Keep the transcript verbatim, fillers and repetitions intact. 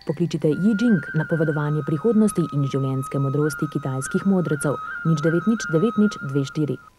Pokličite Yi Jing, napovedovanje prihodnosti in življenjske modrosti kitajskih modrecev, nič devet nič devet nič dve štiri.